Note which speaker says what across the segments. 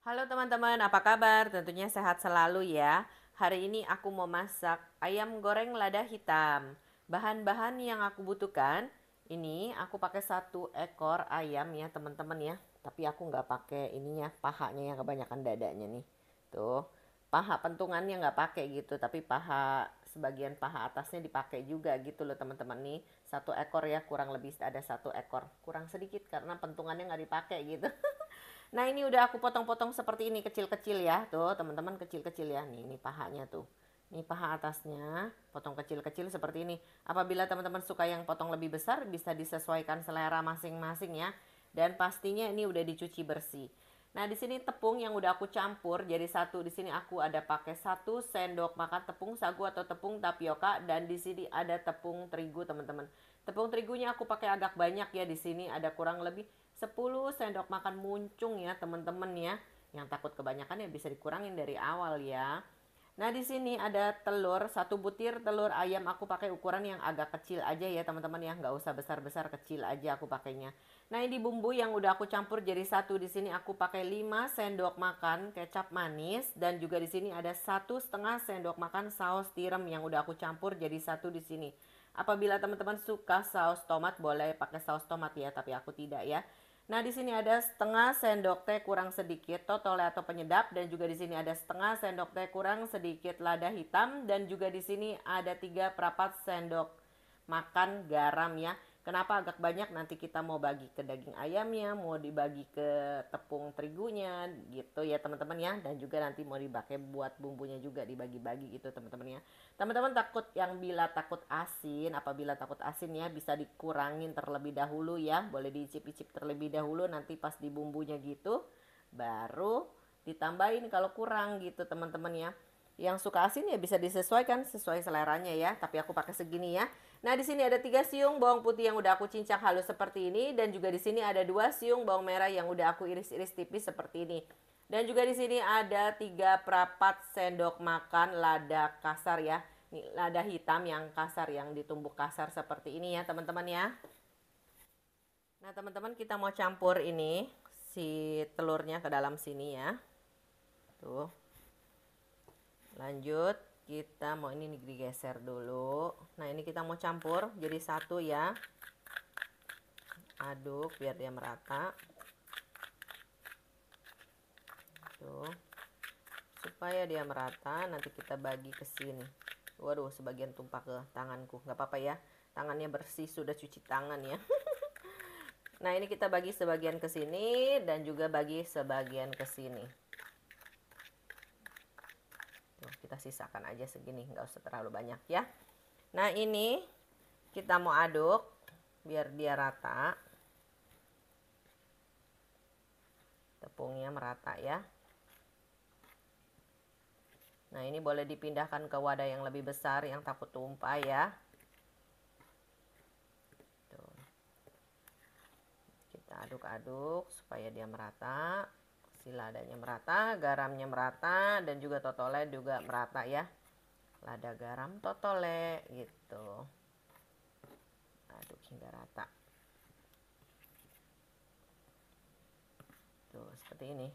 Speaker 1: Halo teman-teman, apa kabar? Tentunya sehat selalu ya. Hari ini aku mau masak ayam goreng lada hitam. Bahan-bahan yang aku butuhkan, ini aku pakai 1 ekor ayam ya teman-teman ya. Tapi aku nggak pakai ininya, pahanya yang kebanyakan dadanya nih. Tuh, paha pentungannya nggak pakai gitu, tapi sebagian paha atasnya dipakai juga gitu loh teman-teman nih. 1 ekor ya, kurang lebih ada 1 ekor. Kurang sedikit karena pentungannya nggak dipakai gitu. Nah ini udah aku potong-potong seperti ini kecil-kecil ya. Tuh teman-teman kecil-kecil ya. Nih ini pahanya tuh. Ini paha atasnya potong kecil-kecil seperti ini. Apabila teman-teman suka yang potong lebih besar bisa disesuaikan selera masing-masing ya. Dan pastinya ini udah dicuci bersih. Nah di sini tepung yang udah aku campur jadi satu. Di sini aku ada pakai 1 sendok makan tepung sagu atau tepung tapioka dan di sini ada tepung terigu teman-teman. Tepung terigunya aku pakai agak banyak ya, di sini ada kurang lebih 10 sendok makan muncung ya teman-teman ya. Yang takut kebanyakan ya bisa dikurangin dari awal ya. Nah di sini ada telur, 1 butir telur ayam aku pakai ukuran yang agak kecil aja ya teman-teman ya, nggak usah besar-besar, kecil aja aku pakainya. Nah ini bumbu yang udah aku campur jadi satu. Di sini aku pakai 5 sendok makan kecap manis dan juga di sini ada 1,5 sendok makan saus tiram yang udah aku campur jadi satu di sini. Apabila teman-teman suka saus tomat boleh pakai saus tomat ya, tapi aku tidak ya. Nah, di sini ada 1/2 sendok teh kurang sedikit totole atau penyedap dan juga di sini ada 1/2 sendok teh kurang sedikit lada hitam dan juga di sini ada 3/4 sendok makan garam ya. Kenapa agak banyak? Nanti kita mau bagi ke daging ayamnya, mau dibagi ke tepung terigunya gitu ya teman-teman ya. Dan juga nanti mau dipakai buat bumbunya juga dibagi-bagi gitu teman-teman ya. Teman-teman takut asin, apabila takut asin ya bisa dikurangin terlebih dahulu ya. Boleh diicip-icip terlebih dahulu, nanti pas di bumbunya gitu baru ditambahin kalau kurang gitu teman-teman ya. Yang suka asin ya bisa disesuaikan sesuai seleranya ya, tapi aku pakai segini ya. Nah, di sini ada 3 siung bawang putih yang udah aku cincang halus seperti ini dan juga di sini ada 2 siung bawang merah yang udah aku iris-iris tipis seperti ini. Dan juga di sini ada 3/4 sendok makan lada kasar ya. Ini lada hitam yang kasar, yang ditumbuk kasar seperti ini ya, teman-teman ya. Nah, teman-teman kita mau campur ini si telurnya ke dalam sini ya. Tuh. Lanjut, kita mau ini digeser dulu. Nah, ini kita mau campur jadi satu ya. Aduk biar dia merata. Tuh. Supaya dia merata, nanti kita bagi ke sini. Waduh, sebagian tumpah ke tanganku. Nggak apa-apa ya. Tangannya bersih, sudah cuci tangan ya. Nah, ini kita bagi sebagian ke sini dan juga bagi sebagian ke sini. Tuh, kita sisakan aja segini, nggak usah terlalu banyak ya. Nah, ini kita mau aduk biar dia rata. Tepungnya merata ya. Nah, ini boleh dipindahkan ke wadah yang lebih besar yang takut tumpah ya. Tuh. Kita aduk-aduk supaya dia merata. Si ladanya merata, garamnya merata, dan juga totole juga merata ya. Lada garam totole gitu. Aduk hingga rata. Tuh, seperti ini.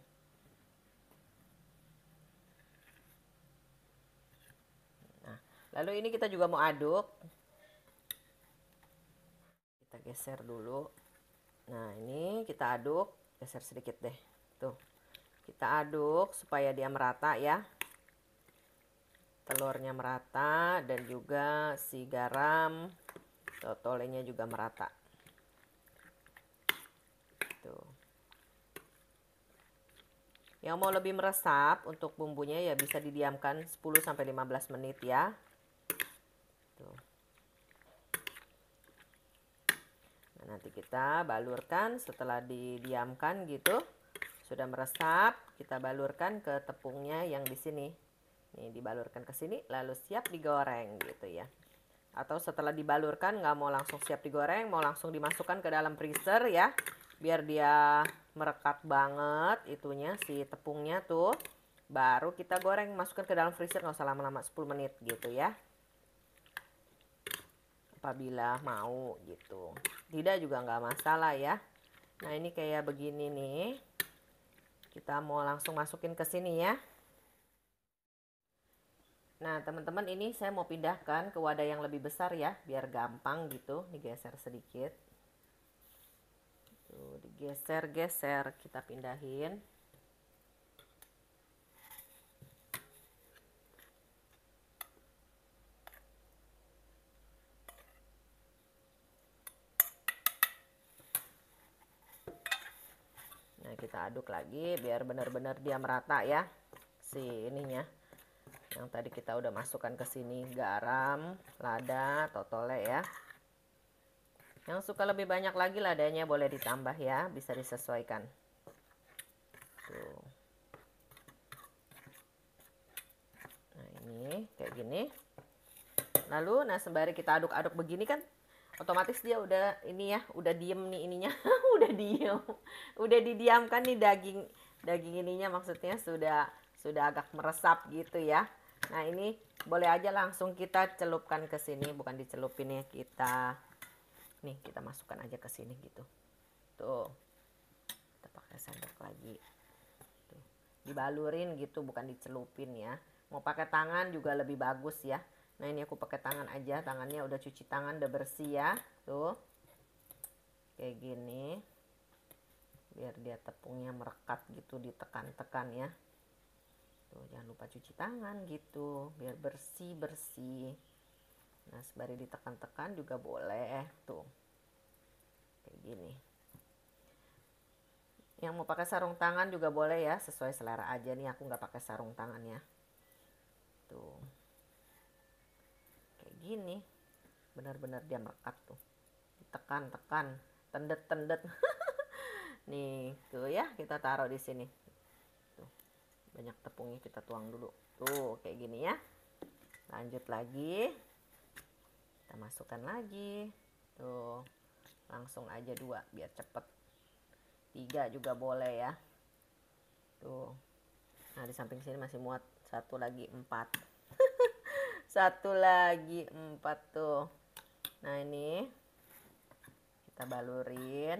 Speaker 1: Nah, lalu ini kita juga mau aduk. Kita geser dulu. Nah, ini kita aduk, geser sedikit deh. Tuh. Kita aduk supaya dia merata ya. Telurnya merata dan juga si garam totolenya juga merata. Tuh. Yang mau lebih meresap untuk bumbunya ya bisa didiamkan 10 sampai 15 menit ya. Tuh. Nah, nanti kita balurkan setelah didiamkan gitu. Sudah meresap, kita balurkan ke tepungnya yang di sini. Nih, dibalurkan ke sini lalu siap digoreng gitu ya. Atau setelah dibalurkan nggak mau langsung siap digoreng, mau langsung dimasukkan ke dalam freezer ya. Biar dia merekat banget itunya si tepungnya tuh. Baru kita goreng, masukkan ke dalam freezer, nggak usah lama-lama 10 menit gitu ya. Apabila mau gitu. Tidak juga nggak masalah ya. Nah, ini kayak begini nih. Kita mau langsung masukin ke sini ya. Nah, teman-teman, ini saya mau pindahkan ke wadah yang lebih besar ya, biar gampang gitu. Digeser sedikit. Tuh, digeser-geser, kita pindahin. Nah, kita aduk lagi biar benar-benar dia merata ya, si ininya. Yang tadi kita udah masukkan ke sini garam, lada, totole ya. Yang suka lebih banyak lagi ladanya boleh ditambah ya, bisa disesuaikan. Tuh. Nah, ini kayak gini. Lalu sembari kita aduk-aduk begini kan otomatis dia udah ini ya, udah diem nih ininya. Udah diem. Udah didiamkan nih daging ininya, maksudnya sudah agak meresap gitu ya. Nah, ini boleh aja langsung kita celupkan ke sini, bukan dicelupin ya, kita masukkan aja ke sini gitu. Tuh. Kita pakai sendok lagi. Tuh. Dibalurin gitu, bukan dicelupin ya. Mau pakai tangan juga lebih bagus ya. Nah, ini aku pakai tangan aja, tangannya udah cuci tangan, udah bersih ya. Tuh. Kayak gini. Biar dia tepungnya merekat gitu, ditekan-tekan ya. Tuh, jangan lupa cuci tangan gitu, biar bersih-bersih. Nah, sembari ditekan-tekan juga boleh. Tuh. Kayak gini. Yang mau pakai sarung tangan juga boleh ya, sesuai selera aja nih, aku nggak pakai sarung tangan ya. Tuh. Kayak gini. Benar-benar dia merekat tuh. Ditekan-tekan, tendet-tendet. Nih, tuh ya, kita taruh di sini. Tuh. Banyak tepungnya kita tuang dulu. Tuh, kayak gini ya. Lanjut lagi. Kita masukkan lagi. Tuh. Langsung aja 2 biar cepet. 3 juga boleh ya. Tuh. Nah, di samping sini masih muat. 1 lagi 4. 1 lagi 4 tuh. Nah, ini kita balurin.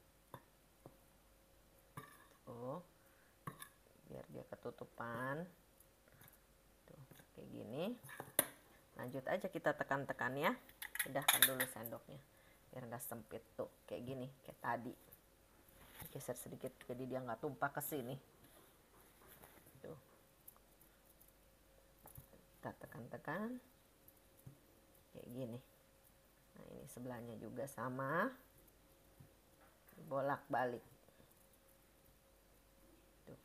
Speaker 1: Tuh. Biar dia ketutupan. Tuh, kayak gini. Lanjut aja kita tekan-tekan ya. Pindahkan dulu sendoknya biar nggak sempit tuh, kayak gini, kayak tadi. Geser sedikit jadi dia nggak tumpah ke sini. Tuh. Kita tekan-tekan kayak gini. Nah, ini sebelahnya juga sama, bolak-balik. Tuh.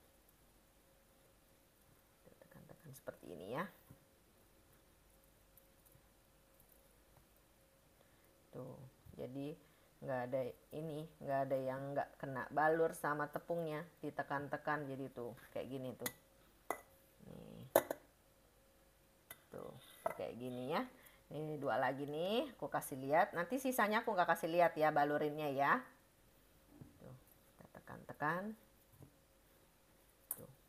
Speaker 1: Tekan-tekan seperti ini ya. Tuh, jadi nggak ada yang nggak kena balur sama tepungnya, ditekan-tekan jadi tuh kayak gini tuh. Nih. Tuh, kayak gini ya. Ini 2 lagi nih, aku kasih lihat. Nanti sisanya aku nggak kasih lihat ya balurinnya ya. Tuh, kita tekan-tekan. Tuh.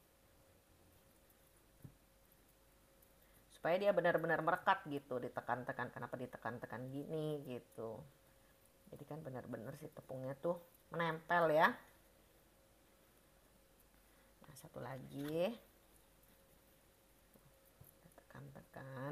Speaker 1: Supaya dia benar-benar merekat gitu, ditekan-tekan. Kenapa ditekan-tekan gini gitu. Jadi kan benar-benar si tepungnya tuh menempel ya. Nah, 1 lagi. Kita tekan-tekan.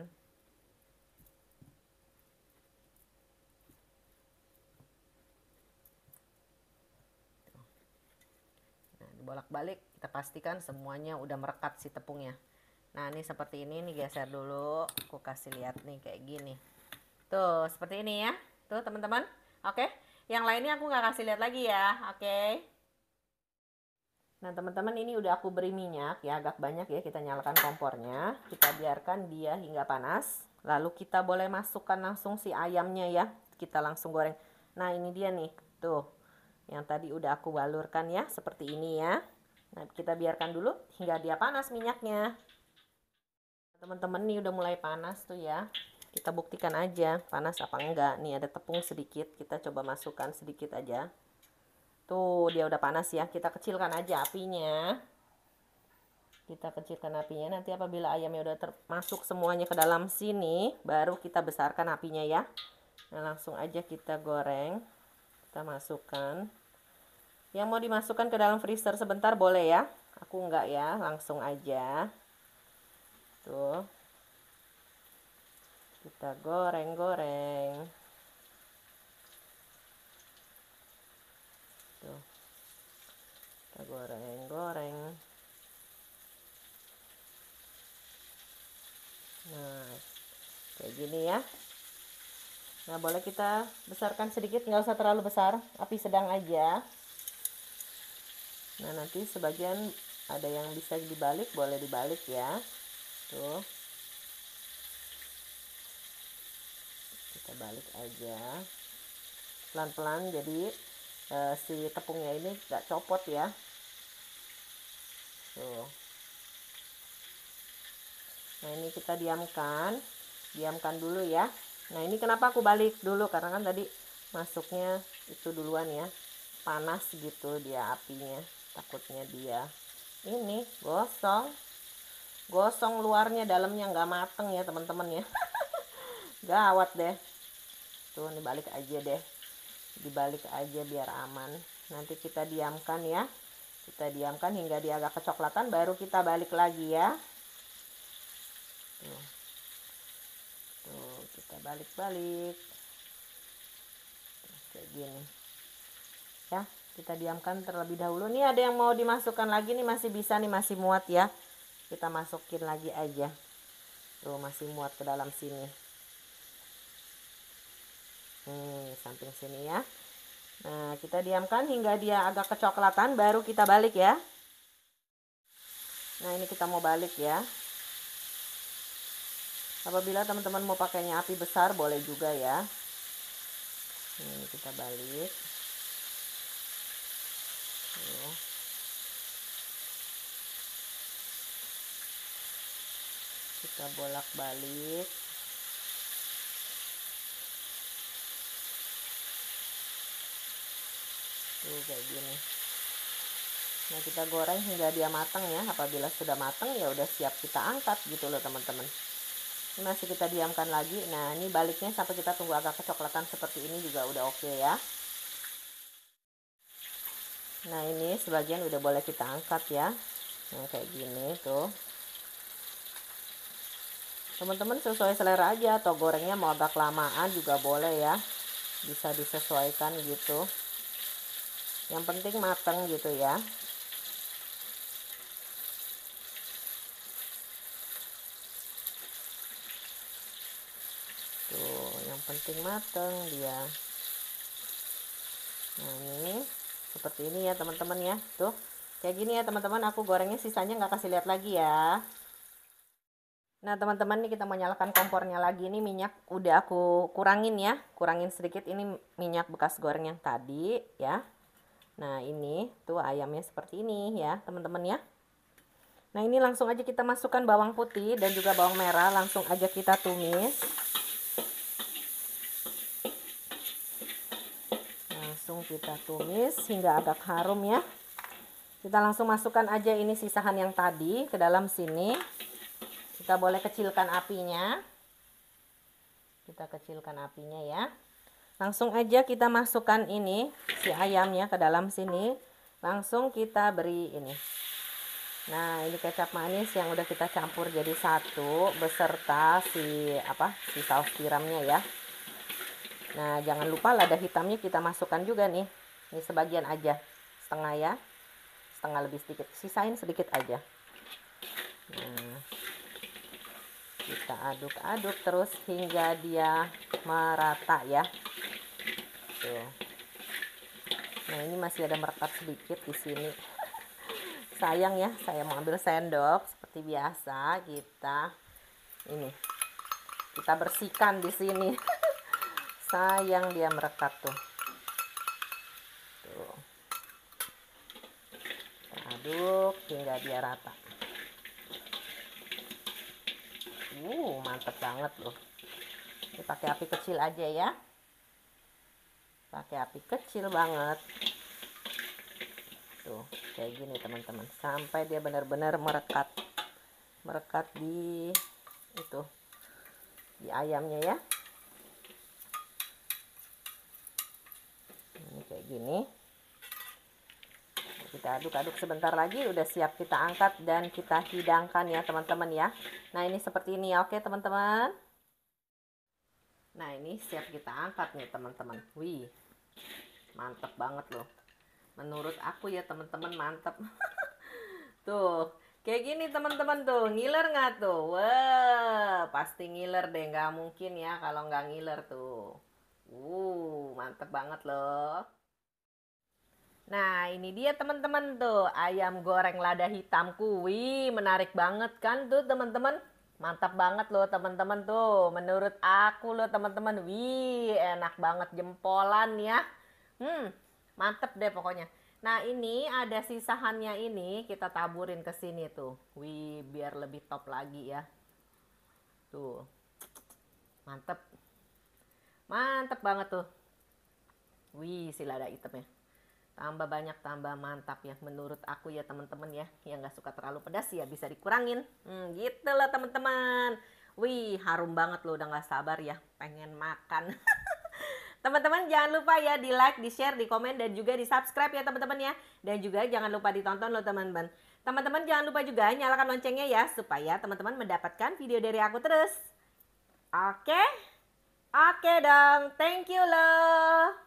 Speaker 1: Nah, dibolak-balik, kita pastikan semuanya udah merekat si tepungnya. Nah, ini seperti ini nih, geser dulu. Aku kasih lihat nih kayak gini. Tuh, seperti ini ya. Tuh, teman-teman. Oke, yang lainnya aku nggak kasih lihat lagi ya. Oke. Nah, teman-teman, ini udah aku beri minyak ya, agak banyak ya. Kita nyalakan kompornya, kita biarkan dia hingga panas. Lalu kita boleh masukkan langsung si ayamnya ya. Kita langsung goreng. Nah, ini dia nih, tuh. Yang tadi udah aku balurkan ya, seperti ini ya. Nah, kita biarkan dulu hingga dia panas minyaknya. Teman-teman, nih udah mulai panas tuh ya. Kita buktikan aja panas apa enggak. Nih ada tepung sedikit, kita coba masukkan sedikit aja. Tuh, dia udah panas ya. Kita kecilkan aja apinya. Kita kecilkan apinya. Nanti apabila ayamnya udah masuk semuanya ke dalam sini, baru kita besarkan apinya ya. Nah, langsung aja kita goreng. Kita masukkan. Yang mau dimasukkan ke dalam freezer sebentar boleh ya. Aku enggak ya, langsung aja. Tuh. Kita goreng-goreng. Tuh. Kita goreng-goreng. Nah, kayak gini ya. Nah, boleh kita besarkan sedikit, nggak usah terlalu besar, api sedang aja. Nah, nanti sebagian ada yang bisa dibalik, boleh dibalik ya. Tuh. Kita balik aja. Pelan-pelan jadi si tepungnya ini nggak copot ya. Tuh. Nah, ini kita diamkan dulu ya. Nah, ini kenapa aku balik dulu, karena kan tadi masuknya itu duluan ya, panas gitu dia apinya, takutnya dia ini gosong luarnya, dalamnya nggak mateng ya teman-teman ya. Gawat deh. Tuh, ini balik aja deh, dibalik aja biar aman. Nanti kita diamkan ya, kita diamkan hingga dia agak kecoklatan, baru kita balik lagi ya. Tuh, kita balik-balik kayak gini ya. Kita diamkan terlebih dahulu. Nih ada yang mau dimasukkan lagi nih, masih bisa nih, masih muat ya. Kita masukin lagi aja. Tuh, masih muat ke dalam sini. Samping sini ya. Nah, kita diamkan hingga dia agak kecoklatan, baru kita balik ya. Nah, ini kita mau balik ya. Apabila teman-teman mau pakainya api besar boleh juga ya. Ini kita balik. Tuh. Kita bolak-balik. Tuh, kayak gini. Nah, kita goreng hingga dia matang ya. Apabila sudah matang ya udah siap kita angkat gitu loh teman-teman. Ini masih kita diamkan lagi. Nah, ini baliknya sampai kita tunggu agak kecoklatan seperti ini juga udah oke ya. Nah, ini sebagian udah boleh kita angkat ya. Nah, kayak gini tuh. Teman-teman sesuai selera aja, atau gorengnya mau agak lamaan juga boleh ya. Bisa disesuaikan gitu. Yang penting matang gitu ya. Tuh, yang penting matang dia. Nah, ini seperti ini ya teman-teman ya. Tuh, kayak gini ya teman-teman, aku gorengnya, sisanya nggak kasih lihat lagi ya. Nah, teman-teman, nih kita mau nyalakan kompornya lagi. Nih minyak udah aku kurangin ya, kurangin sedikit. Ini minyak bekas goreng yang tadi ya. Nah, ini tuh ayamnya seperti ini ya teman-teman ya. Nah, ini langsung aja kita masukkan bawang putih dan juga bawang merah, langsung aja kita tumis. Langsung kita tumis hingga agak harum ya. Kita langsung masukkan aja ini sisahan yang tadi ke dalam sini. Kita boleh kecilkan apinya. Kita kecilkan apinya ya. Langsung aja kita masukkan ini si ayamnya ke dalam sini. Langsung kita beri ini. Nah, ini kecap manis yang udah kita campur jadi satu beserta si saus tiramnya ya. Nah, jangan lupa lada hitamnya kita masukkan juga nih. Ini sebagian aja, setengah ya. Setengah lebih sedikit, sisain sedikit aja. Nah, kita aduk-aduk terus hingga dia merata ya. Tuh. Nah, ini masih ada merekat sedikit di sini. Sayang ya, saya mau ambil sendok seperti biasa. Kita bersihkan di sini. Sayang dia merekat tuh. Tuh. Kita aduk hingga dia rata. Mantep banget loh. Ini pakai api kecil aja ya. Pakai api kecil banget. Tuh, kayak gini teman-teman. Sampai dia benar-benar merekat. Merekat di itu. Di ayamnya ya. Ini kayak gini. Kita aduk-aduk sebentar lagi, udah siap kita angkat dan kita hidangkan ya teman-teman ya. Nah ini seperti ini ya, oke teman-teman. Nah ini siap kita angkat nih teman-teman. Wih, mantep banget loh. Menurut aku ya teman-teman mantep. Tuh, kayak gini teman-teman tuh, ngiler nggak tuh? Wah, pasti ngiler deh, nggak mungkin ya kalau nggak ngiler tuh. Mantep banget loh. Nah, ini dia teman-teman tuh, ayam goreng lada hitamku. Wih, menarik banget kan tuh teman-teman. Mantap banget loh teman-teman tuh. Menurut aku loh teman-teman. Wih, enak banget jempolan ya. Mantep deh pokoknya. Nah, ini ada sisahannya ini kita taburin ke sini tuh. Wih, biar lebih top lagi ya. Tuh. Mantep. Mantep banget tuh. Wih, si lada hitamnya. Tambah banyak tambah mantap ya menurut aku ya teman-teman ya, yang nggak suka terlalu pedas ya bisa dikurangin. Gitu lah teman-teman. Wih, harum banget loh, udah nggak sabar ya pengen makan. Teman-teman jangan lupa ya di like, di share, di komen, dan juga di subscribe ya teman-teman ya. Dan juga jangan lupa ditonton loh teman-teman. Teman-teman jangan lupa juga nyalakan loncengnya ya supaya teman-teman mendapatkan video dari aku terus. Oke? Oke dong, thank you loh.